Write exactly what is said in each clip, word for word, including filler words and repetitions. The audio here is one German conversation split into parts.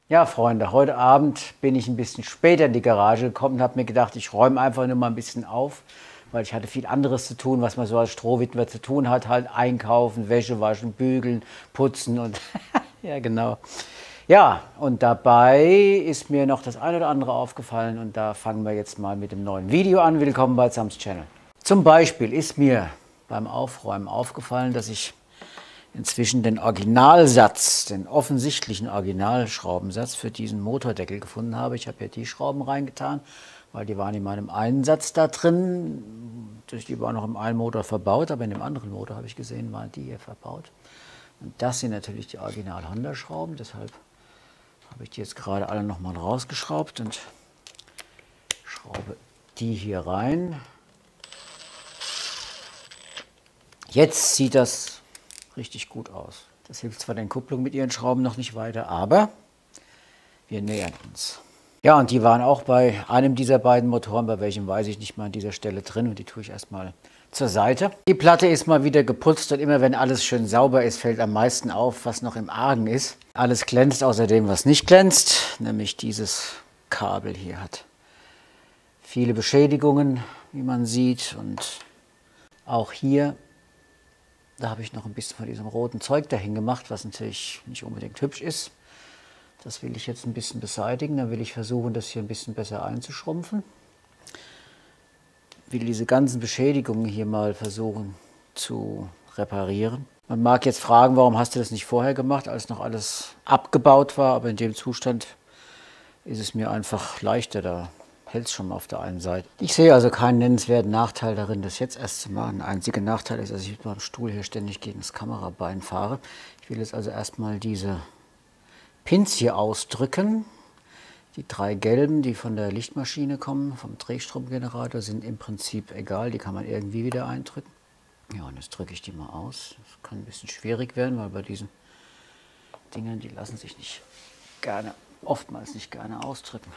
Ja, Freunde, heute Abend bin ich ein bisschen später in die Garage gekommen und habe mir gedacht, ich räume einfach nur mal ein bisschen auf, weil ich hatte viel anderes zu tun, was man so als Strohwitwer zu tun hat, halt einkaufen, Wäsche waschen, bügeln, putzen und ja, genau. Ja, und dabei ist mir noch das ein oder andere aufgefallen und da fangen wir jetzt mal mit dem neuen Video an. Willkommen bei Sams Channel. Zum Beispiel ist mir beim Aufräumen aufgefallen, dass ich inzwischen den Originalsatz, den offensichtlichen Originalschraubensatz für diesen Motordeckel gefunden habe. Ich habe hier die Schrauben reingetan, weil die waren in meinem einen Satz da drin. Die waren noch im einen Motor verbaut, aber in dem anderen Motor habe ich gesehen, waren die hier verbaut. Und das sind natürlich die Original-Honda-Schrauben, deshalb habe ich die jetzt gerade alle nochmal rausgeschraubt und schraube die hier rein. Jetzt sieht das richtig gut aus. Das hilft zwar den Kupplungen mit ihren Schrauben noch nicht weiter, aber wir nähern uns. Ja, und die waren auch bei einem dieser beiden Motoren, bei welchem weiß ich nicht mal an dieser Stelle drin und die tue ich erstmal zur Seite. Die Platte ist mal wieder geputzt und immer wenn alles schön sauber ist, fällt am meisten auf, was noch im Argen ist. Alles glänzt außer dem, was nicht glänzt, nämlich dieses Kabel hier hat viele Beschädigungen, wie man sieht, und auch hier, da habe ich noch ein bisschen von diesem roten Zeug dahin gemacht, was natürlich nicht unbedingt hübsch ist. Das will ich jetzt ein bisschen beseitigen. Dann will ich versuchen, das hier ein bisschen besser einzuschrumpfen. Ich will diese ganzen Beschädigungen hier mal versuchen zu reparieren. Man mag jetzt fragen, warum hast du das nicht vorher gemacht, als noch alles abgebaut war. Aber in dem Zustand ist es mir einfach leichter, da hält es schon mal auf der einen Seite. Ich sehe also keinen nennenswerten Nachteil darin, das jetzt erst zu machen. Der einzige Nachteil ist, dass ich mit meinem Stuhl hier ständig gegen das Kamerabein fahre. Ich will jetzt also erstmal diese Pins hier ausdrücken. Die drei gelben, die von der Lichtmaschine kommen, vom Drehstromgenerator, sind im Prinzip egal. Die kann man irgendwie wieder eindrücken. Ja, und jetzt drücke ich die mal aus. Das kann ein bisschen schwierig werden, weil bei diesen Dingern, die lassen sich nicht gerne, oftmals nicht gerne ausdrücken.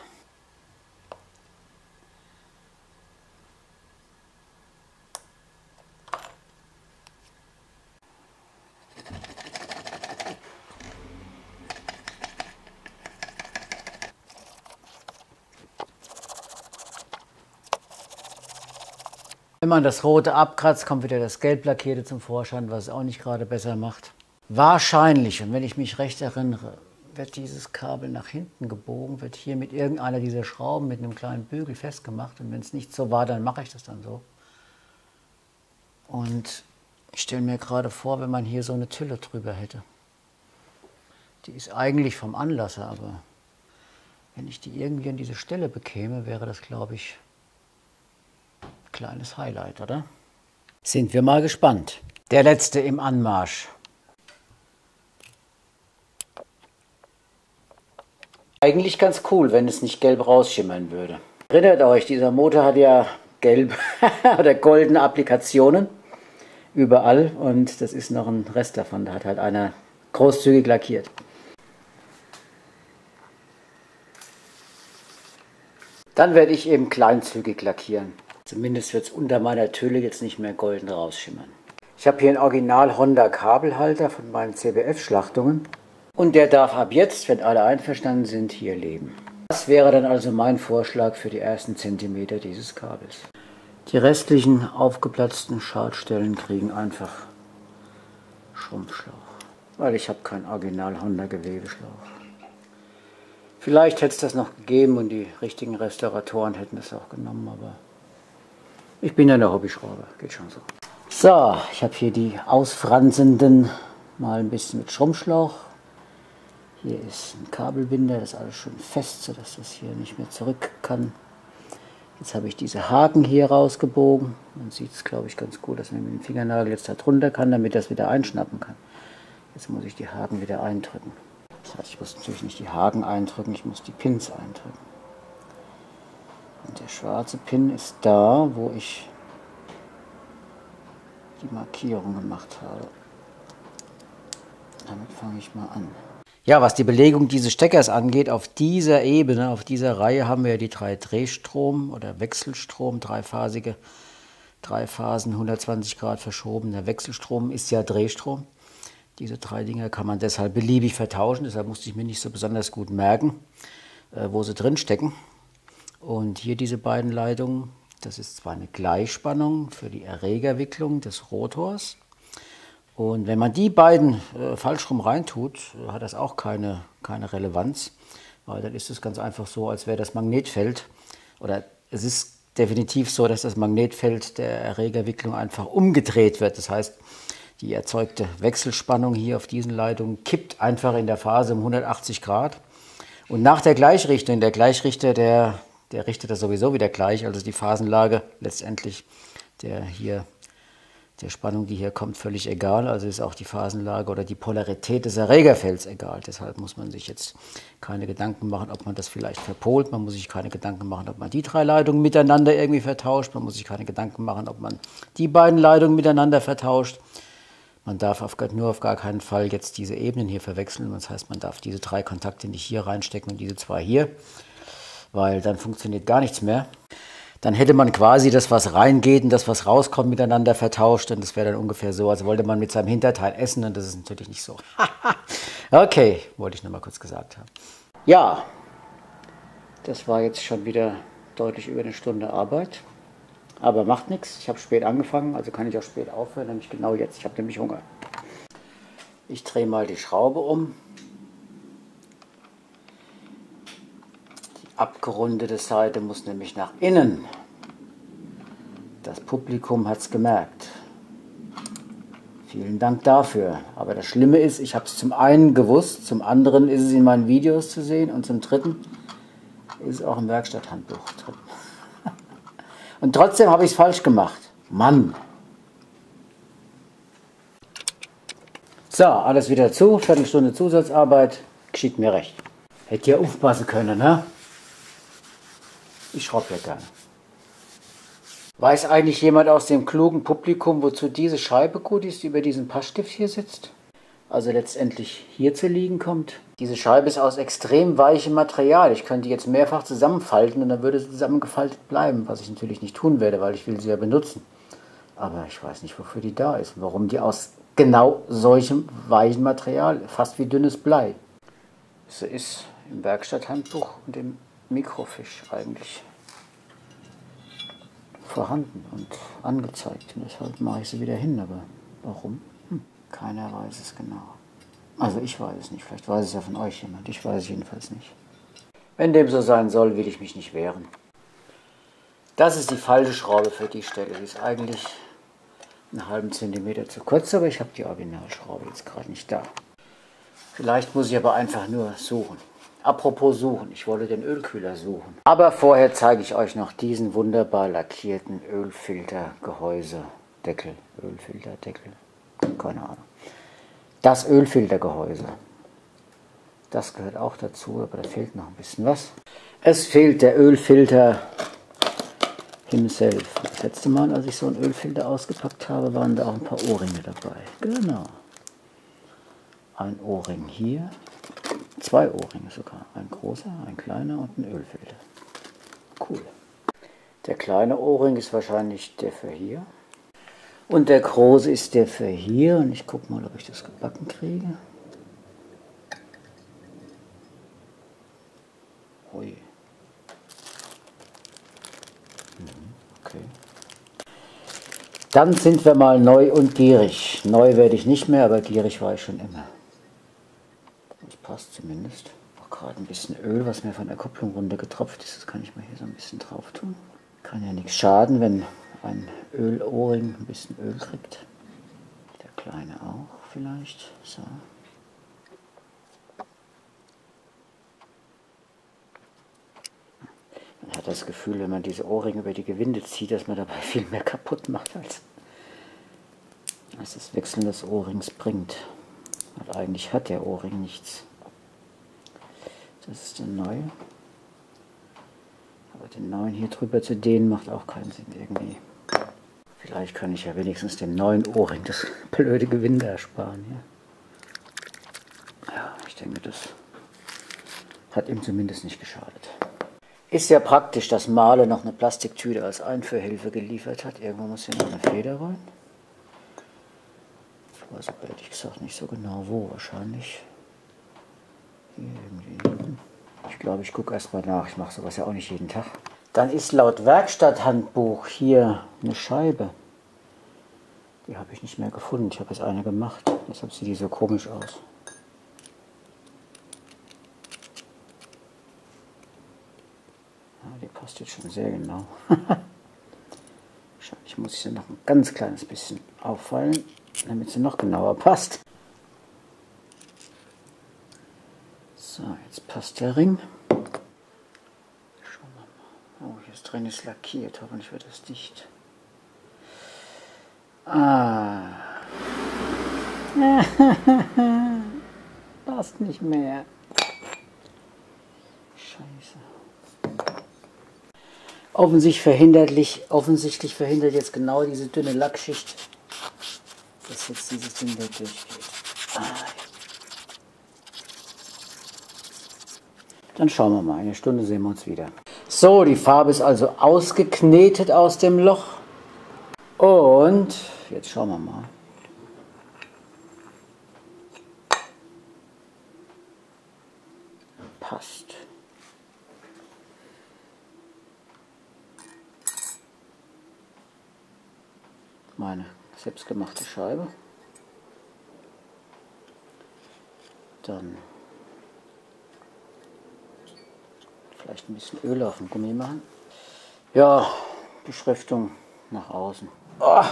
Wenn man das Rote abkratzt, kommt wieder das Gelb Lackierte zum Vorschein, was es auch nicht gerade besser macht. Wahrscheinlich, und wenn ich mich recht erinnere, wird dieses Kabel nach hinten gebogen, wird hier mit irgendeiner dieser Schrauben mit einem kleinen Bügel festgemacht. Und wenn es nicht so war, dann mache ich das dann so. Und ich stelle mir gerade vor, wenn man hier so eine Tülle drüber hätte. Die ist eigentlich vom Anlasser, aber wenn ich die irgendwie an diese Stelle bekäme, wäre das, glaube ich, kleines Highlight, oder? Sind wir mal gespannt. Der letzte im Anmarsch. Eigentlich ganz cool, wenn es nicht gelb rausschimmern würde. Erinnert euch, dieser Motor hat ja gelb oder goldene Applikationen überall und das ist noch ein Rest davon. Da hat halt einer großzügig lackiert. Dann werde ich eben kleinzügig lackieren. Zumindest wird es unter meiner Tülle jetzt nicht mehr golden rausschimmern. Ich habe hier einen Original Honda Kabelhalter von meinen C B F-Schlachtungen. Und der darf ab jetzt, wenn alle einverstanden sind, hier leben. Das wäre dann also mein Vorschlag für die ersten Zentimeter dieses Kabels. Die restlichen aufgeplatzten Schadstellen kriegen einfach Schrumpfschlauch. Weil ich habe keinen Original Honda Gewebeschlauch. Vielleicht hätte es das noch gegeben und die richtigen Restauratoren hätten es auch genommen, aber ich bin ja der Hobbyschrauber, geht schon so. So, ich habe hier die ausfranzenden mal ein bisschen mit Schrumpfschlauch. Hier ist ein Kabelbinder, das ist alles schön fest, sodass das hier nicht mehr zurück kann. Jetzt habe ich diese Haken hier rausgebogen. Man sieht es, glaube ich, ganz gut, dass man mit dem Fingernagel jetzt da drunter kann, damit das wieder einschnappen kann. Jetzt muss ich die Haken wieder eindrücken. Das heißt, ich muss natürlich nicht die Haken eindrücken, ich muss die Pins eindrücken. Und der schwarze Pin ist da, wo ich die Markierung gemacht habe. Damit fange ich mal an. Ja, was die Belegung dieses Steckers angeht, auf dieser Ebene, auf dieser Reihe haben wir ja die drei Drehstrom- oder Wechselstrom, dreiphasige, drei Phasen, hundertzwanzig Grad verschoben. Der Wechselstrom ist ja Drehstrom. Diese drei Dinger kann man deshalb beliebig vertauschen, deshalb musste ich mir nicht so besonders gut merken, äh, wo sie drin stecken. Und hier diese beiden Leitungen, das ist zwar eine Gleichspannung für die Erregerwicklung des Rotors. Und wenn man die beiden äh, falsch rum reintut, äh, hat das auch keine, keine Relevanz, weil dann ist es ganz einfach so, als wäre das Magnetfeld, oder es ist definitiv so, dass das Magnetfeld der Erregerwicklung einfach umgedreht wird. Das heißt, die erzeugte Wechselspannung hier auf diesen Leitungen kippt einfach in der Phase um hundertachtzig Grad. Und nach der Gleichrichtung, der Gleichrichter, der, der richtet das sowieso wieder gleich, also die Phasenlage letztendlich der hier der Spannung, die hier kommt, völlig egal. Also ist auch die Phasenlage oder die Polarität des Erregerfelds egal. Deshalb muss man sich jetzt keine Gedanken machen, ob man das vielleicht verpolt. Man muss sich keine Gedanken machen, ob man die drei Leitungen miteinander irgendwie vertauscht. Man muss sich keine Gedanken machen, ob man die beiden Leitungen miteinander vertauscht. Man darf auf, nur auf gar keinen Fall jetzt diese Ebenen hier verwechseln. Das heißt, man darf diese drei Kontakte nicht hier reinstecken und diese zwei hier, weil dann funktioniert gar nichts mehr. Dann hätte man quasi das, was reingeht und das, was rauskommt, miteinander vertauscht. Und das wäre dann ungefähr so, als wollte man mit seinem Hinterteil essen. Und das ist natürlich nicht so. Okay, wollte ich nur mal kurz gesagt haben. Ja, das war jetzt schon wieder deutlich über eine Stunde Arbeit. Aber macht nichts. Ich habe spät angefangen, also kann ich auch spät aufhören, nämlich genau jetzt. Ich habe nämlich Hunger. Ich drehe mal die Schraube um. Abgerundete Seite muss nämlich nach innen. Das Publikum hat es gemerkt. Vielen Dank dafür. Aber das Schlimme ist, ich habe es zum einen gewusst, zum anderen ist es in meinen Videos zu sehen und zum dritten ist es auch im Werkstatthandbuch drin. Und trotzdem habe ich es falsch gemacht. Mann! So, alles wieder zu. Viertelstunde Zusatzarbeit. Geschieht mir recht. Hätte ja aufpassen können, ne? Ich schraube ja gerne. Weiß eigentlich jemand aus dem klugen Publikum, wozu diese Scheibe gut ist, die über diesen Passstift hier sitzt? Also letztendlich hier zu liegen kommt. Diese Scheibe ist aus extrem weichem Material. Ich könnte jetzt mehrfach zusammenfalten und dann würde sie zusammengefaltet bleiben, was ich natürlich nicht tun werde, weil ich will sie ja benutzen. Aber ich weiß nicht, wofür die da ist. Warum die aus genau solchem weichen Material, fast wie dünnes Blei. Sie ist im Werkstatthandbuch und im Mikrofisch eigentlich vorhanden und angezeigt. Und deshalb mache ich sie wieder hin. Aber warum? Hm. Keiner weiß es genau. Also ich weiß es nicht. Vielleicht weiß es ja von euch jemand. Ich weiß es jedenfalls nicht. Wenn dem so sein soll, will ich mich nicht wehren. Das ist die falsche Schraube für die Stelle. Die ist eigentlich einen halben Zentimeter zu kurz, aber ich habe die Originalschraube jetzt gerade nicht da. Vielleicht muss ich aber einfach nur suchen. Apropos suchen, ich wollte den Ölkühler suchen. Aber vorher zeige ich euch noch diesen wunderbar lackierten Ölfiltergehäuse-Deckel. Ölfilterdeckel, keine Ahnung. Das Ölfiltergehäuse. Das gehört auch dazu, aber da fehlt noch ein bisschen was. Es fehlt der Ölfilter himself. Das letzte Mal, als ich so einen Ölfilter ausgepackt habe, waren da auch ein paar Ohrringe dabei. Genau. Ein Ohrring hier. Zwei Ohrringe sogar. Ein großer, ein kleiner und ein Ölfilter. Cool. Der kleine Ohrring ist wahrscheinlich der für hier. Und der große ist der für hier. Und ich gucke mal, ob ich das gebacken kriege. Ui. Okay. Dann sind wir mal neu und gierig. Neu werde ich nicht mehr, aber gierig war ich schon immer. Das passt zumindest. Auch gerade ein bisschen Öl, was mir von der Kupplung runtergetropft ist. Das kann ich mal hier so ein bisschen drauf tun. Kann ja nichts schaden, wenn ein Ölohrring ein bisschen Öl kriegt. Der kleine auch vielleicht. So. Man hat das Gefühl, wenn man diese Ohrringe über die Gewinde zieht, dass man dabei viel mehr kaputt macht, als, als das Wechseln des Ohrrings bringt. Und eigentlich hat der Ohrring nichts. Das ist der neue. Aber den neuen hier drüber zu dehnen, macht auch keinen Sinn irgendwie. Vielleicht kann ich ja wenigstens dem neuen Ohrring das blöde Gewinde ersparen. Ja, ja, ich denke, das hat ihm zumindest nicht geschadet. Ist ja praktisch, dass Mahle noch eine Plastiktüte als Einführhilfe geliefert hat. Irgendwo muss hier noch eine Feder rein. Ich weiß aber ehrlich gesagt nicht so genau wo, wahrscheinlich hier irgendwie. Ich glaube, ich gucke erst mal nach, ich mache sowas ja auch nicht jeden Tag. Dann ist laut Werkstatthandbuch hier eine Scheibe. Die habe ich nicht mehr gefunden, ich habe jetzt eine gemacht, deshalb sieht die so komisch aus. Ja, die passt jetzt schon sehr genau. Wahrscheinlich muss ich sie noch ein ganz kleines bisschen auffallen, damit sie noch genauer passt. So, jetzt passt der Ring. Schauen wir mal. Oh, hier ist drin ist lackiert, hoffentlich wird das dicht. Ah. Passt nicht mehr. Scheiße. Offensichtlich verhindert, offensichtlich verhindert jetzt genau diese dünne Lackschicht, dass jetzt dieses Ding da durchgeht. Ah. Dann schauen wir mal, eine Stunde sehen wir uns wieder. So, die Farbe ist also ausgeknetet aus dem Loch. Und jetzt schauen wir mal. Passt. Meine selbstgemachte Scheibe. Dann vielleicht ein bisschen Öl auf dem Gummi machen. Ja, Beschriftung nach außen. Oh.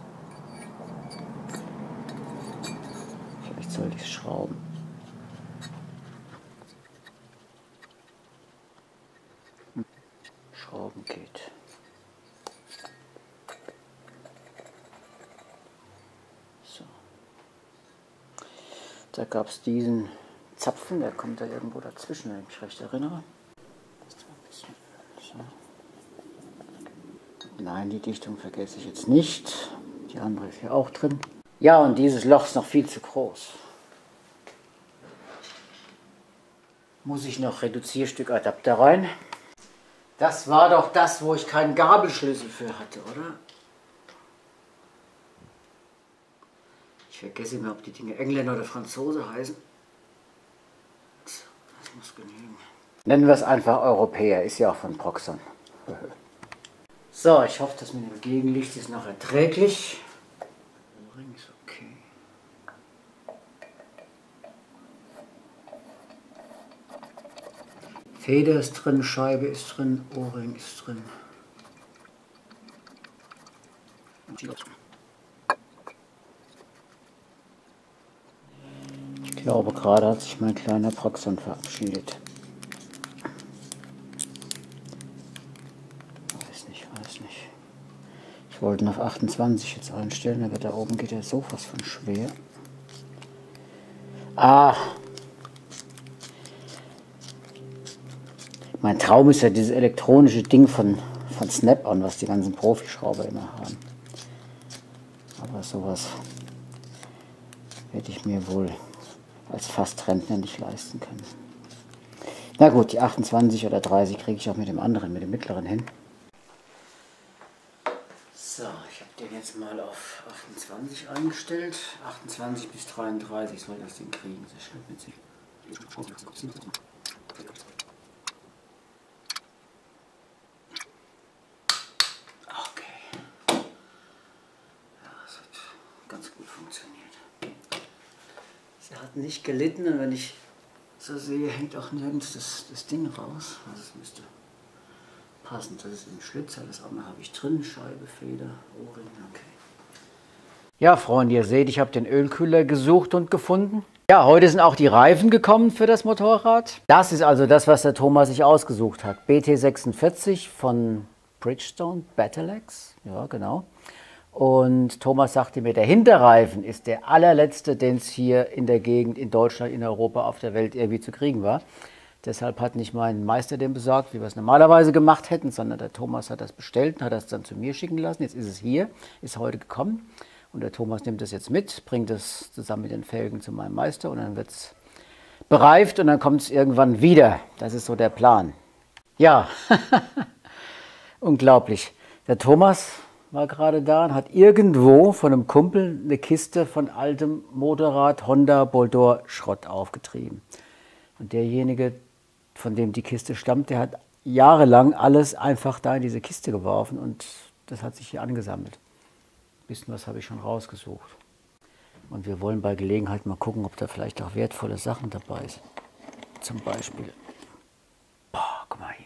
Vielleicht sollte ich es schrauben. Hm. Schrauben geht. So. Da gab es diesen Zapfen, der kommt da irgendwo dazwischen, wenn ich mich recht erinnere. So. Nein, die Dichtung vergesse ich jetzt nicht. Die andere ist hier auch drin. Ja, und dieses Loch ist noch viel zu groß. Muss ich noch Reduzierstückadapter rein. Das war doch das, wo ich keinen Gabelschlüssel für hatte, oder? Ich vergesse immer, ob die Dinge Engländer oder Franzose heißen. Das muss genügen. Nennen wir es einfach Europäer, ist ja auch von Proxon. So, ich hoffe, das mit dem Gegenlicht ist noch erträglich. Ring ist okay. Feder ist drin, Scheibe ist drin, Ohrring ist drin. Ich glaube, gerade hat sich mein kleiner Proxon verabschiedet. Ich wollte ihn auf achtundzwanzig jetzt einstellen, aber da oben geht er so was von schwer. Ah! Mein Traum ist ja dieses elektronische Ding von, von Snap-on, was die ganzen Profischrauber immer haben. Aber sowas werde ich mir wohl als Fastrentner nicht leisten können. Na gut, die achtundzwanzig oder dreißig kriege ich auch mit dem anderen, mit dem mittleren hin. So, ich habe den jetzt mal auf achtundzwanzig eingestellt. achtundzwanzig bis dreiunddreißig soll das Ding kriegen. Das stimmt mit sich. Okay. Ja, das hat ganz gut funktioniert. Sie hat nicht gelitten und wenn ich so sehe, hängt auch nirgends das, das Ding raus. Also es müsste passend, das ist im Schlitz, alles andere habe ich drin, Scheibe, Feder, Ohrring, okay. Ja, Freunde, ihr seht, ich habe den Ölkühler gesucht und gefunden. Ja, heute sind auch die Reifen gekommen für das Motorrad. Das ist also das, was der Thomas sich ausgesucht hat. B T sechsundvierzig von Bridgestone Battleax, ja genau. Und Thomas sagte mir, der Hinterreifen ist der allerletzte, den es hier in der Gegend, in Deutschland, in Europa, auf der Welt irgendwie zu kriegen war. Deshalb hat nicht mein Meister den besorgt, wie wir es normalerweise gemacht hätten, sondern der Thomas hat das bestellt und hat das dann zu mir schicken lassen. Jetzt ist es hier, ist heute gekommen und der Thomas nimmt das jetzt mit, bringt es zusammen mit den Felgen zu meinem Meister und dann wird es bereift und dann kommt es irgendwann wieder. Das ist so der Plan. Ja, unglaublich. Der Thomas war gerade da und hat irgendwo von einem Kumpel eine Kiste von altem Motorrad Honda Boldor Schrott aufgetrieben. Und derjenige, von dem die Kiste stammt, der hat jahrelang alles einfach da in diese Kiste geworfen und das hat sich hier angesammelt. Ein bisschen was habe ich schon rausgesucht. Und wir wollen bei Gelegenheit mal gucken, ob da vielleicht auch wertvolle Sachen dabei sind. Zum Beispiel, boah, guck mal hier.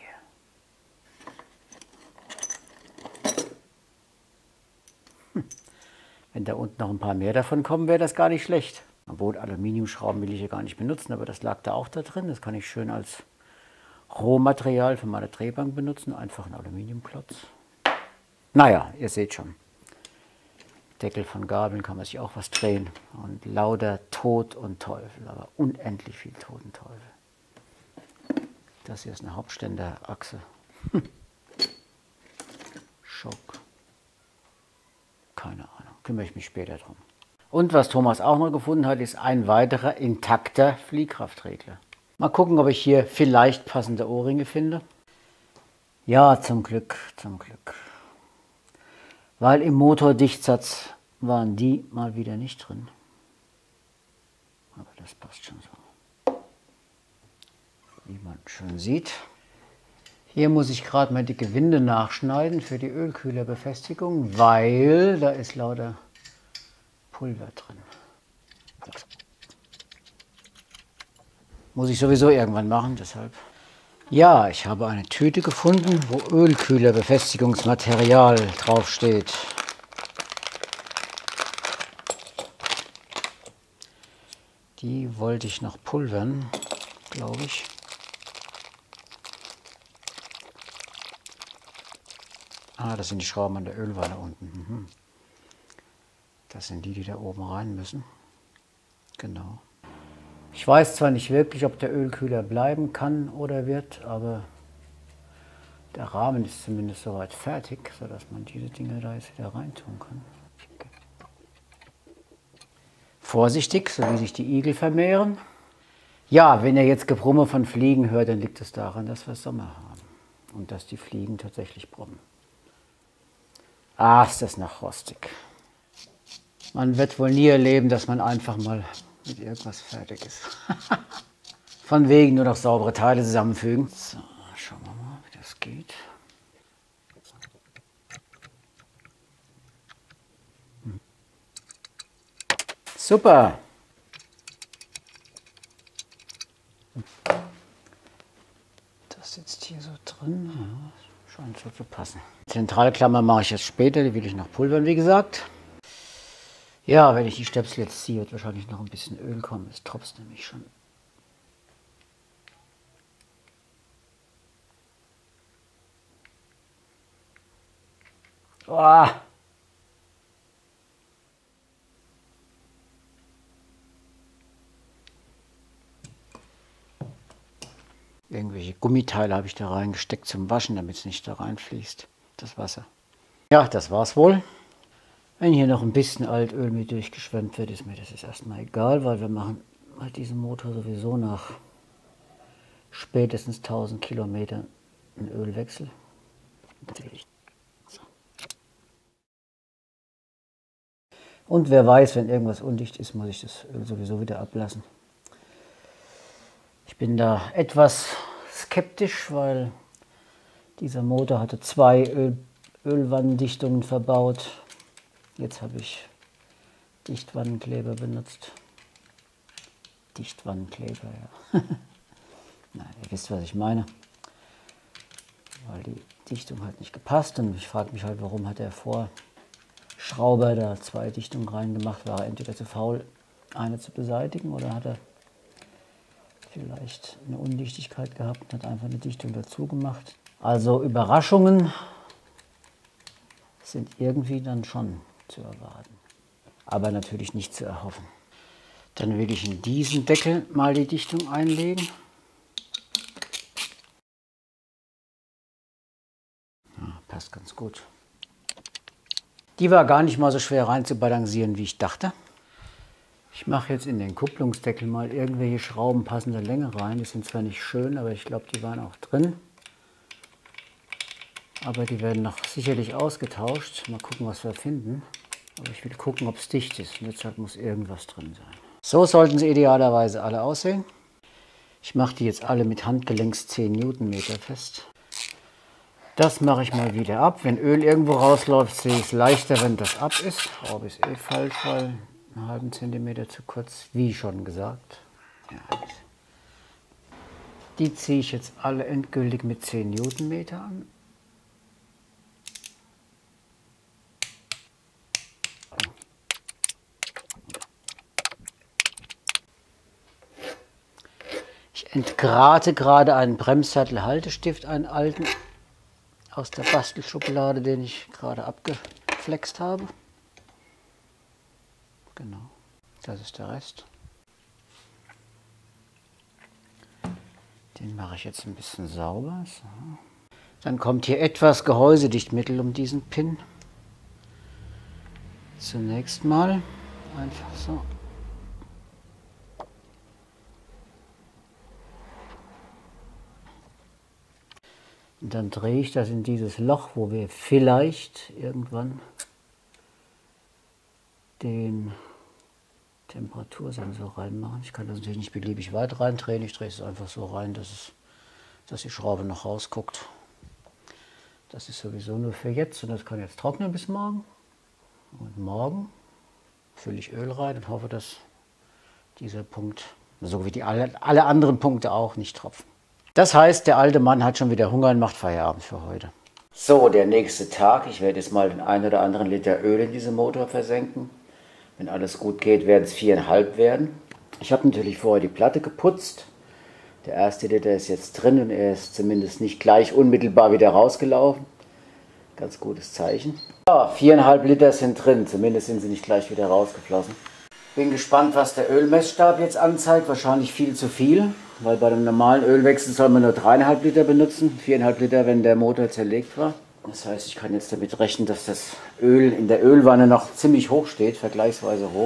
Hm. Wenn da unten noch ein paar mehr davon kommen, wäre das gar nicht schlecht. Obwohl Aluminiumschrauben will ich ja gar nicht benutzen, aber das lag da auch da drin. Das kann ich schön als Rohmaterial für meine Drehbank benutzen. Einfach ein Aluminiumklotz. Naja, ihr seht schon. Deckel von Gabeln kann man sich auch was drehen. Und lauter Tod und Teufel, aber unendlich viel Tod und Teufel. Das hier ist eine Hauptständerachse. Schock. Keine Ahnung, kümmere ich mich später drum. Und was Thomas auch noch gefunden hat, ist ein weiterer intakter Fliehkraftregler. Mal gucken, ob ich hier vielleicht passende Ohrringe finde. Ja, zum Glück, zum Glück. Weil im Motordichtsatz waren die mal wieder nicht drin. Aber das passt schon so. Wie man schon sieht. Hier muss ich gerade mal die Gewinde nachschneiden für die Ölkühlerbefestigung, weil da ist lauter Pulver drin. Muss ich sowieso irgendwann machen, deshalb. Ja, ich habe eine Tüte gefunden, wo Ölkühlerbefestigungsmaterial draufsteht. Die wollte ich noch pulvern, glaube ich. Ah, das sind die Schrauben an der Ölwanne unten. Mhm. Das sind die, die da oben rein müssen. Genau. Ich weiß zwar nicht wirklich, ob der Ölkühler bleiben kann oder wird, aber der Rahmen ist zumindest soweit fertig, sodass man diese Dinge da jetzt wieder reintun kann. Okay. Vorsichtig, so wie sich die Igel vermehren. Ja, wenn ihr jetzt Gebrumme von Fliegen hört, dann liegt es daran, dass wir Sommer haben und dass die Fliegen tatsächlich brummen. Ah, ist das noch rostig. Man wird wohl nie erleben, dass man einfach mal mit irgendwas fertig ist. Von wegen nur noch saubere Teile zusammenfügen. So, schauen wir mal, wie das geht. Hm. Super! Das sitzt hier so drin. Ja, scheint so zu passen. Zentralklammer mache ich jetzt später, die will ich noch pulvern, wie gesagt. Ja, wenn ich die Stöpsel jetzt ziehe, wird wahrscheinlich noch ein bisschen Öl kommen. Es tropft nämlich schon. Oh. Irgendwelche Gummiteile habe ich da reingesteckt zum Waschen, damit es nicht da reinfließt, das Wasser. Ja, das war's wohl. Wenn hier noch ein bisschen Altöl mit durchgeschwemmt wird, ist mir das jetzt erstmal egal, weil wir machen halt diesen Motor sowieso nach spätestens tausend Kilometern einen Ölwechsel. Und wer weiß, wenn irgendwas undicht ist, muss ich das Öl sowieso wieder ablassen. Ich bin da etwas skeptisch, weil dieser Motor hatte zwei Öl Ölwannendichtungen verbaut. Jetzt habe ich Dichtwannenkleber benutzt. Dichtwannenkleber, ja. Nein, ihr wisst, was ich meine. Weil die Dichtung hat nicht gepasst und ich frage mich halt, warum hat der Vorschrauber da zwei Dichtungen reingemacht? War er entweder zu faul, eine zu beseitigen, oder hat er vielleicht eine Undichtigkeit gehabt und hat einfach eine Dichtung dazu gemacht? Also Überraschungen sind irgendwie dann schon zu erwarten, aber natürlich nicht zu erhoffen. Dann will ich in diesen Deckel mal die Dichtung einlegen. Ja, passt ganz gut. Die war gar nicht mal so schwer rein zu balancieren, wie ich dachte. Ich mache jetzt in den Kupplungsdeckel mal irgendwelche Schrauben passender Länge rein. Die sind zwar nicht schön, aber ich glaube, die waren auch drin. Aber die werden noch sicherlich ausgetauscht. Mal gucken, was wir finden. Aber ich will gucken, ob es dicht ist. Und deshalb muss irgendwas drin sein. So sollten sie idealerweise alle aussehen. Ich mache die jetzt alle mit Handgelenks zehn Newtonmeter fest. Das mache ich mal wieder ab. Wenn Öl irgendwo rausläuft, sehe ich es leichter, wenn das ab ist. Aber ist eh falsch, weil einen halben Zentimeter zu kurz, wie schon gesagt. Ja, die ziehe ich jetzt alle endgültig mit zehn Newtonmeter an. Ich entgrate gerade einen Bremssattel-Haltestift, einen alten, aus der Bastelschublade, den ich gerade abgeflext habe. Genau, das ist der Rest. Den mache ich jetzt ein bisschen sauber. So. Dann kommt hier etwas Gehäusedichtmittel um diesen Pin. Zunächst mal einfach so. Und dann drehe ich das in dieses Loch, wo wir vielleicht irgendwann den Temperatursensor reinmachen. Ich kann das natürlich nicht beliebig weit reindrehen. Ich drehe es einfach so rein, dass, es, dass die Schraube noch rausguckt. Das ist sowieso nur für jetzt und das kann jetzt trocknen bis morgen. Und morgen fülle ich Öl rein und hoffe, dass dieser Punkt, so wie die alle, alle anderen Punkte auch, nicht tropfen. Das heißt, der alte Mann hat schon wieder Hunger und macht Feierabend für heute. So, der nächste Tag. Ich werde jetzt mal den einen oder anderen Liter Öl in diesen Motor versenken. Wenn alles gut geht, werden es viereinhalb werden. Ich habe natürlich vorher die Platte geputzt. Der erste Liter ist jetzt drin und er ist zumindest nicht gleich unmittelbar wieder rausgelaufen. Ganz gutes Zeichen. Ja, viereinhalb Liter sind drin, zumindest sind sie nicht gleich wieder rausgeflossen. Bin gespannt, was der Ölmessstab jetzt anzeigt. Wahrscheinlich viel zu viel, weil bei dem normalen Ölwechsel soll man nur dreieinhalb Liter benutzen. viereinhalb Liter, wenn der Motor zerlegt war. Das heißt, ich kann jetzt damit rechnen, dass das Öl in der Ölwanne noch ziemlich hoch steht, vergleichsweise hoch.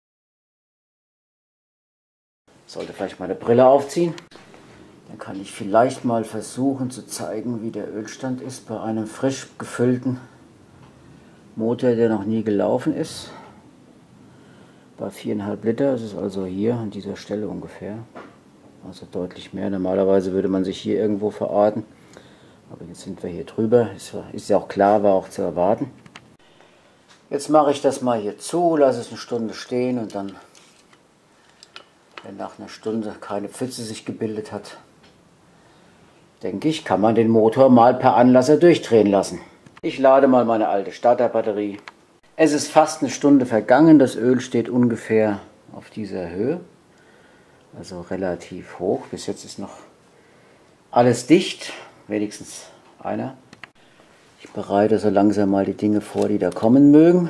Sollte vielleicht meine Brille aufziehen. Dann kann ich vielleicht mal versuchen zu zeigen, wie der Ölstand ist bei einem frisch gefüllten Motor, der noch nie gelaufen ist. Bei viereinhalb Liter ist es also hier an dieser Stelle ungefähr. Also deutlich mehr. Normalerweise würde man sich hier irgendwo verorten. Aber jetzt sind wir hier drüber. Ist, ist ja auch klar, war auch zu erwarten. Jetzt mache ich das mal hier zu, lasse es eine Stunde stehen und dann, wenn nach einer Stunde keine Pfütze sich gebildet hat, denke ich, kann man den Motor mal per Anlasser durchdrehen lassen. Ich lade mal meine alte Starterbatterie. Es ist fast eine Stunde vergangen, das Öl steht ungefähr auf dieser Höhe, also relativ hoch. Bis jetzt ist noch alles dicht, wenigstens einer. Ich bereite so langsam mal die Dinge vor, die da kommen mögen.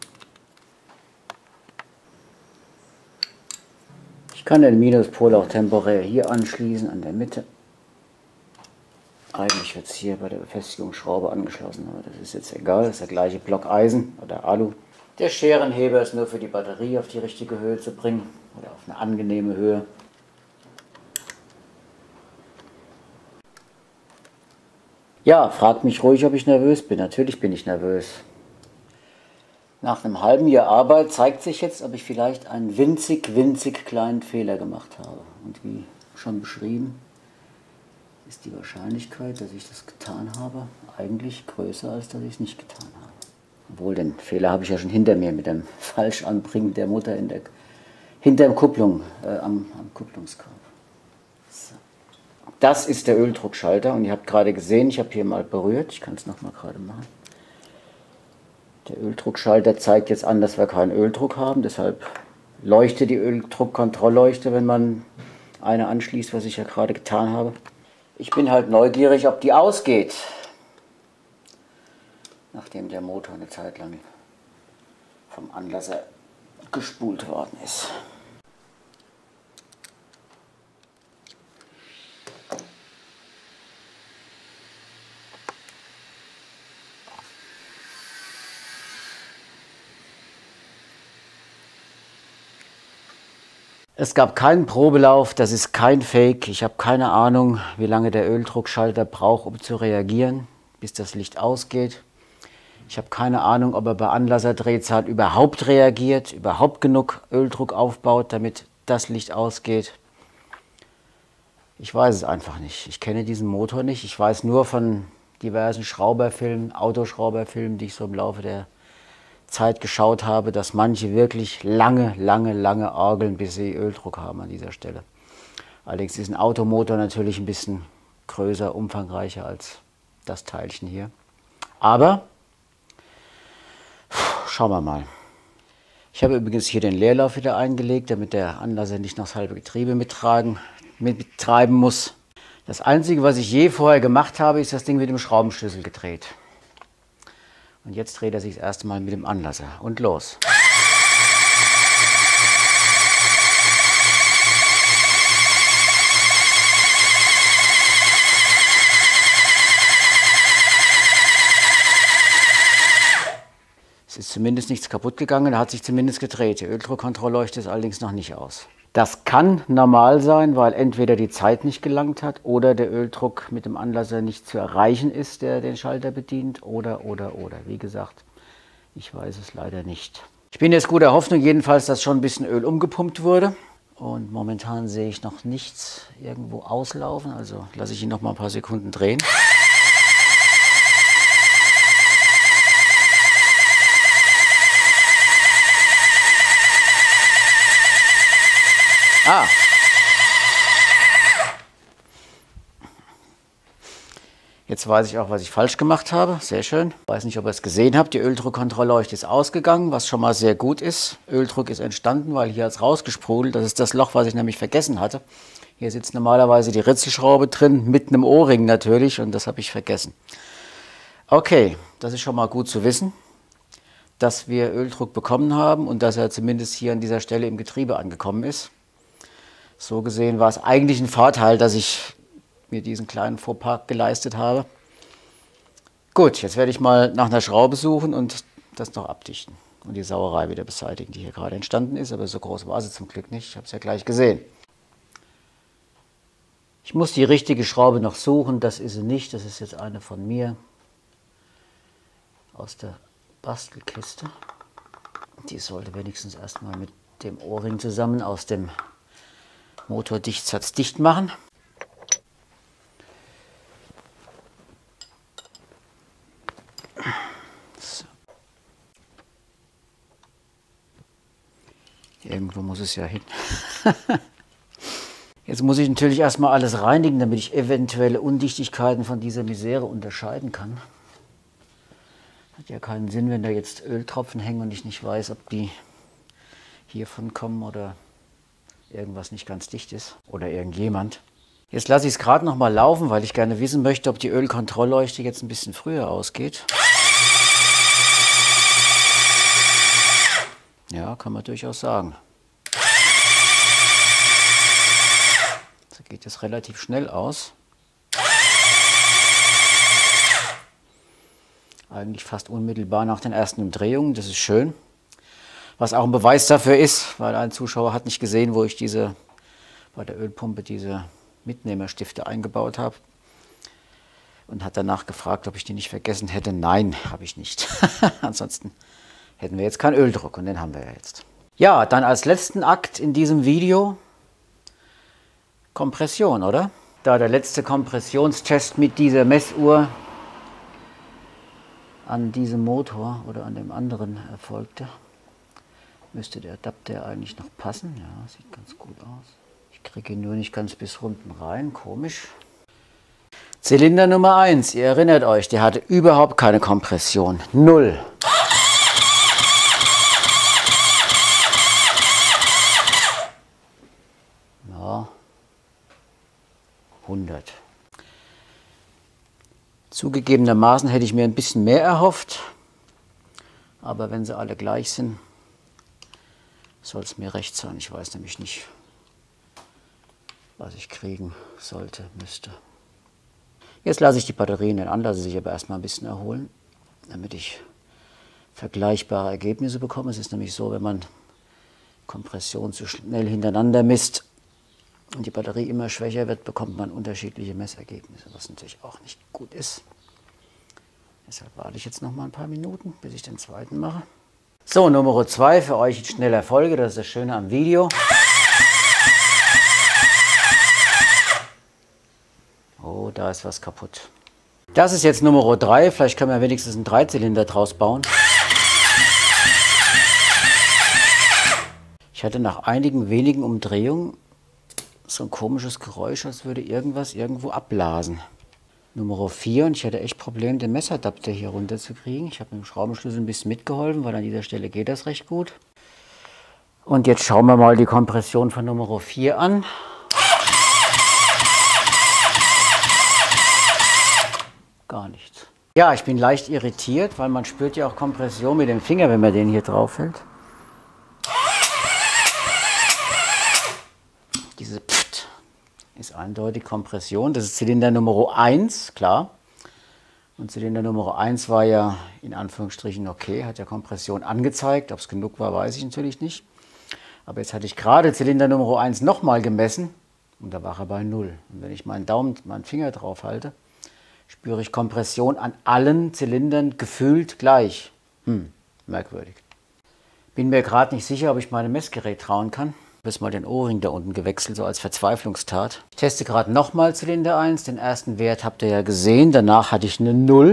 Ich kann den Minuspol auch temporär hier anschließen, an der Mitte. Eigentlich wird es hier bei der Befestigungsschraube angeschlossen, aber das ist jetzt egal, das ist der gleiche Block Eisen oder Alu. Der Scherenheber ist nur für die Batterie auf die richtige Höhe zu bringen oder auf eine angenehme Höhe. Ja, fragt mich ruhig, ob ich nervös bin. Natürlich bin ich nervös. Nach einem halben Jahr Arbeit zeigt sich jetzt, ob ich vielleicht einen winzig, winzig kleinen Fehler gemacht habe. Und wie schon beschrieben, ist die Wahrscheinlichkeit, dass ich das getan habe, eigentlich größer, als dass ich es nicht getan habe. Obwohl, den Fehler habe ich ja schon hinter mir mit dem Falschanbringen der Mutter in der, hinter dem Kupplung, äh, am, am Kupplungskorb. So. Das ist der Öldruckschalter und ihr habt gerade gesehen, ich habe hier mal berührt, ich kann es nochmal gerade machen. Der Öldruckschalter zeigt jetzt an, dass wir keinen Öldruck haben, deshalb leuchtet die Öldruckkontrollleuchte, wenn man eine anschließt, was ich ja gerade getan habe. Ich bin halt neugierig, ob die ausgeht, nachdem der Motor eine Zeit lang vom Anlasser gespult worden ist. Es gab keinen Probelauf, das ist kein Fake. Ich habe keine Ahnung, wie lange der Öldruckschalter braucht, um zu reagieren. bis das Licht ausgeht. Ich habe keine Ahnung, ob er bei Anlasserdrehzahl überhaupt reagiert, überhaupt genug Öldruck aufbaut, damit das Licht ausgeht. Ich weiß es einfach nicht. Ich kenne diesen Motor nicht. Ich weiß nur von diversen Schrauberfilmen, Autoschrauberfilmen, die ich so im Laufe der Zeit geschaut habe, dass manche wirklich lange, lange, lange orgeln, bis sie Öldruck haben an dieser Stelle. Allerdings ist ein Automotor natürlich ein bisschen größer, umfangreicher als das Teilchen hier. Aber schauen wir mal. Ich habe übrigens hier den Leerlauf wieder eingelegt, damit der Anlasser nicht noch das halbe Getriebe mittragen, mittreiben muss. Das Einzige, was ich je vorher gemacht habe, ist das Ding mit dem Schraubenschlüssel gedreht. Und jetzt dreht er sich das erste Mal mit dem Anlasser. Und los. Es ist zumindest nichts kaputt gegangen, er hat sich zumindest gedreht. Die Öldruckkontrolle leuchtet allerdings noch nicht aus. Das kann normal sein, weil entweder die Zeit nicht gelangt hat oder der Öldruck mit dem Anlasser nicht zu erreichen ist, der den Schalter bedient. Oder, oder, oder. Wie gesagt, ich weiß es leider nicht. Ich bin jetzt guter Hoffnung jedenfalls, dass schon ein bisschen Öl umgepumpt wurde. Und momentan sehe ich noch nichts irgendwo auslaufen. Also lasse ich ihn noch mal ein paar Sekunden drehen. Ah. Jetzt weiß ich auch, was ich falsch gemacht habe. Sehr schön. Ich weiß nicht, ob ihr es gesehen habt. Die Öldruckkontrollleuchte ist ausgegangen, was schon mal sehr gut ist. Öldruck ist entstanden, weil hier hat es rausgesprudelt. Das ist das Loch, was ich nämlich vergessen hatte. Hier sitzt normalerweise die Ritzelschraube drin, mit einem O-Ring natürlich, und das habe ich vergessen. Okay, das ist schon mal gut zu wissen, dass wir Öldruck bekommen haben und dass er zumindest hier an dieser Stelle im Getriebe angekommen ist. So gesehen war es eigentlich ein Vorteil, dass ich mir diesen kleinen Fauxpas geleistet habe. Gut, jetzt werde ich mal nach einer Schraube suchen und das noch abdichten und die Sauerei wieder beseitigen, die hier gerade entstanden ist. Aber so groß war sie zum Glück nicht. Ich habe es ja gleich gesehen. Ich muss die richtige Schraube noch suchen. Das ist sie nicht. Das ist jetzt eine von mir aus der Bastelkiste. Die sollte wenigstens erstmal mit dem O-Ring zusammen aus dem Motordichtsatz dicht machen. So. Irgendwo muss es ja hin. Jetzt muss ich natürlich erstmal alles reinigen, damit ich eventuelle Undichtigkeiten von dieser Misere unterscheiden kann. Hat ja keinen Sinn, wenn da jetzt Öltropfen hängen und ich nicht weiß, ob die hiervon kommen oder irgendwas nicht ganz dicht ist oder irgendjemand. Jetzt lasse ich es gerade noch mal laufen, weil ich gerne wissen möchte, ob die Ölkontrollleuchte jetzt ein bisschen früher ausgeht. Ja, kann man durchaus sagen. So geht es relativ schnell aus. Eigentlich fast unmittelbar nach den ersten Umdrehungen, das ist schön. Was auch ein Beweis dafür ist, weil ein Zuschauer hat nicht gesehen, wo ich diese bei der Ölpumpe diese Mitnehmerstifte eingebaut habe und hat danach gefragt, ob ich die nicht vergessen hätte. Nein, habe ich nicht. Ansonsten hätten wir jetzt keinen Öldruck und den haben wir ja jetzt. Ja, dann als letzten Akt in diesem Video Kompression, oder? Da der letzte Kompressionstest mit dieser Messuhr an diesem Motor oder an dem anderen erfolgte, müsste der Adapter eigentlich noch passen. Ja, sieht ganz gut aus. Ich kriege ihn nur nicht ganz bis unten rein. Komisch. Zylinder Nummer eins. Ihr erinnert euch, der hatte überhaupt keine Kompression. Null. Ja. hundert. Zugegebenermaßen hätte ich mir ein bisschen mehr erhofft. Aber wenn sie alle gleich sind, soll es mir recht sein. Ich weiß nämlich nicht, was ich kriegen sollte, müsste. Jetzt lasse ich die Batterien in den Anlasser sich aber erstmal ein bisschen erholen, damit ich vergleichbare Ergebnisse bekomme. Es ist nämlich so, wenn man Kompression zu schnell hintereinander misst und die Batterie immer schwächer wird, bekommt man unterschiedliche Messergebnisse, was natürlich auch nicht gut ist. Deshalb warte ich jetzt noch mal ein paar Minuten, bis ich den zweiten mache. So, Nummer zwei für euch in schneller Folge, das ist das Schöne am Video. Oh, da ist was kaputt. Das ist jetzt Nummer drei, vielleicht können wir wenigstens einen Dreizylinder draus bauen. Ich hatte nach einigen wenigen Umdrehungen so ein komisches Geräusch, als würde irgendwas irgendwo abblasen. Nummer vier, und ich hatte echt Probleme, den Messadapter hier runterzukriegen. Ich habe mit dem Schraubenschlüssel ein bisschen mitgeholfen, weil an dieser Stelle geht das recht gut. Und jetzt schauen wir mal die Kompression von Nummer vier an. Gar nichts. Ja, ich bin leicht irritiert, weil man spürt ja auch Kompression mit dem Finger, wenn man den hier drauf hält. Diese Pft ist eindeutig Kompression. Das ist Zylinder Nummer eins, klar. Und Zylinder Nummer eins war ja in Anführungsstrichen okay, hat ja Kompression angezeigt. Ob es genug war, weiß ich natürlich nicht. Aber jetzt hatte ich gerade Zylinder Nummer eins nochmal gemessen und da war er bei null. Und wenn ich meinen Daumen, meinen Finger drauf halte, spüre ich Kompression an allen Zylindern gefühlt gleich. Hm, merkwürdig. Bin mir gerade nicht sicher, ob ich meinem Messgerät trauen kann. Ich habe jetzt mal den O-Ring da unten gewechselt, so als Verzweiflungstat. Ich teste gerade nochmal Zylinder eins. Den ersten Wert habt ihr ja gesehen. Danach hatte ich eine null.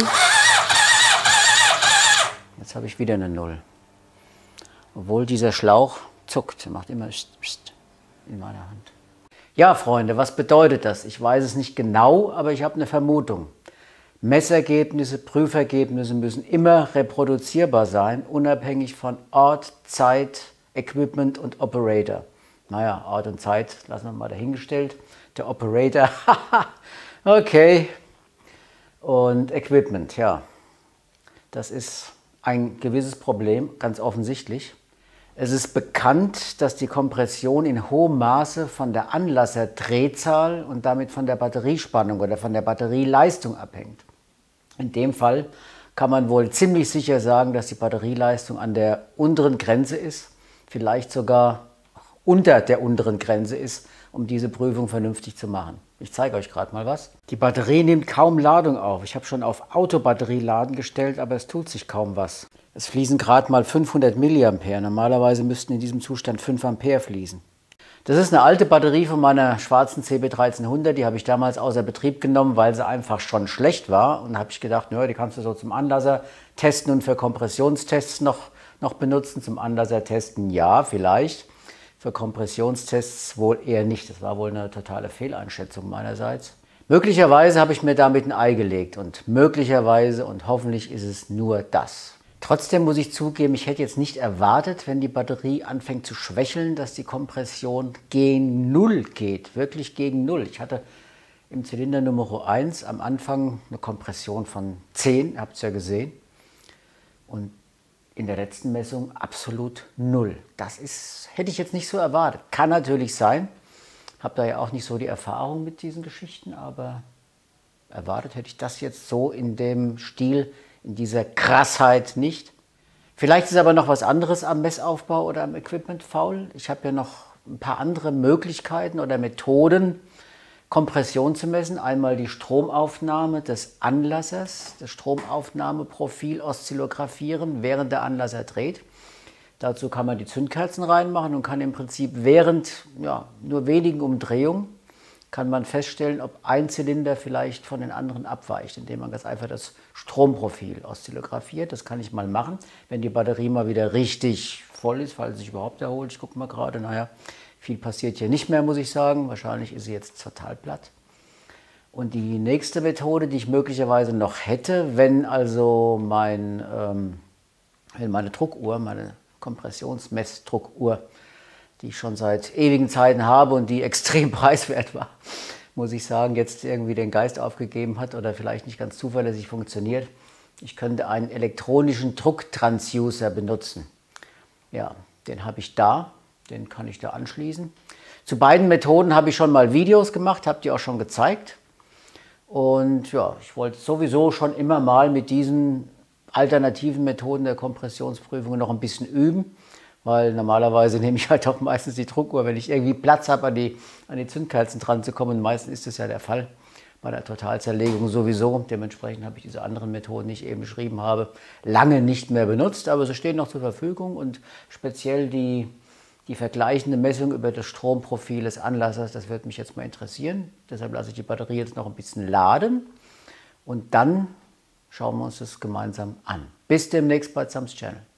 Jetzt habe ich wieder eine null. Obwohl dieser Schlauch zuckt. Er macht immer in meiner Hand. Ja, Freunde, was bedeutet das? Ich weiß es nicht genau, aber ich habe eine Vermutung. Messergebnisse, Prüfergebnisse müssen immer reproduzierbar sein, unabhängig von Ort, Zeit, Equipment und Operator. Naja, Ort und Zeit lassen wir mal dahingestellt. Der Operator, okay. Und Equipment, ja. Das ist ein gewisses Problem, ganz offensichtlich. Es ist bekannt, dass die Kompression in hohem Maße von der Anlasserdrehzahl und damit von der Batteriespannung oder von der Batterieleistung abhängt. In dem Fall kann man wohl ziemlich sicher sagen, dass die Batterieleistung an der unteren Grenze ist, vielleicht sogar unter der unteren Grenze ist, um diese Prüfung vernünftig zu machen. Ich zeige euch gerade mal was. Die Batterie nimmt kaum Ladung auf. Ich habe schon auf Autobatterieladen gestellt, aber es tut sich kaum was. Es fließen gerade mal fünfhundert Milliampere. Normalerweise müssten in diesem Zustand fünf Ampere fließen. Das ist eine alte Batterie von meiner schwarzen C B dreizehnhundert. Die habe ich damals außer Betrieb genommen, weil sie einfach schon schlecht war. Und da habe ich gedacht, naja, die kannst du so zum Anlasser testen und für Kompressionstests noch, noch benutzen. Zum Anlasser testen ja, vielleicht. Für Kompressionstests wohl eher nicht. Das war wohl eine totale Fehleinschätzung meinerseits. Möglicherweise habe ich mir damit ein Ei gelegt und möglicherweise und hoffentlich ist es nur das. Trotzdem muss ich zugeben, ich hätte jetzt nicht erwartet, wenn die Batterie anfängt zu schwächeln, dass die Kompression gegen Null geht, wirklich gegen Null. Ich hatte im Zylinder Nummer eins am Anfang eine Kompression von zehn, habt ihr es ja gesehen, und in der letzten Messung absolut null. Das ist, hätte ich jetzt nicht so erwartet. Kann natürlich sein, habe da ja auch nicht so die Erfahrung mit diesen Geschichten, aber erwartet hätte ich das jetzt so in dem Stil, in dieser Krassheit nicht. Vielleicht ist aber noch was anderes am Messaufbau oder am Equipment faul. Ich habe ja noch ein paar andere Möglichkeiten oder Methoden, Kompression zu messen. Einmal die Stromaufnahme des Anlassers, das Stromaufnahmeprofil oszillographieren, während der Anlasser dreht. Dazu kann man die Zündkerzen reinmachen und kann im Prinzip während ja, nur wenigen Umdrehungen kann man feststellen, ob ein Zylinder vielleicht von den anderen abweicht, indem man ganz einfach das Stromprofil oszillographiert. Das kann ich mal machen, wenn die Batterie mal wieder richtig voll ist, falls sie sich überhaupt erholt. Ich gucke mal gerade, naja, viel passiert hier nicht mehr, muss ich sagen. Wahrscheinlich ist sie jetzt total platt. Und die nächste Methode, die ich möglicherweise noch hätte, wenn also mein, ähm, wenn meine Druckuhr, meine Kompressionsmessdruckuhr, die ich schon seit ewigen Zeiten habe und die extrem preiswert war, muss ich sagen, jetzt irgendwie den Geist aufgegeben hat oder vielleicht nicht ganz zuverlässig funktioniert. Ich könnte einen elektronischen Drucktransducer benutzen. Ja, den habe ich da, den kann ich da anschließen. Zu beiden Methoden habe ich schon mal Videos gemacht, habe die auch schon gezeigt. Und ja, ich wollte sowieso schon immer mal mit diesen alternativen Methoden der Kompressionsprüfung noch ein bisschen üben. Weil normalerweise nehme ich halt auch meistens die Druckuhr, wenn ich irgendwie Platz habe, an die, an die Zündkerzen dran zu kommen. Und meistens ist das ja der Fall. bei der Totalzerlegung sowieso. Dementsprechend habe ich diese anderen Methoden, die ich eben beschrieben habe, lange nicht mehr benutzt, aber sie stehen noch zur Verfügung und speziell die, die vergleichende Messung über das Stromprofil des Anlassers, das wird mich jetzt mal interessieren. Deshalb lasse ich die Batterie jetzt noch ein bisschen laden und dann schauen wir uns das gemeinsam an. Bis demnächst bei Sams Channel.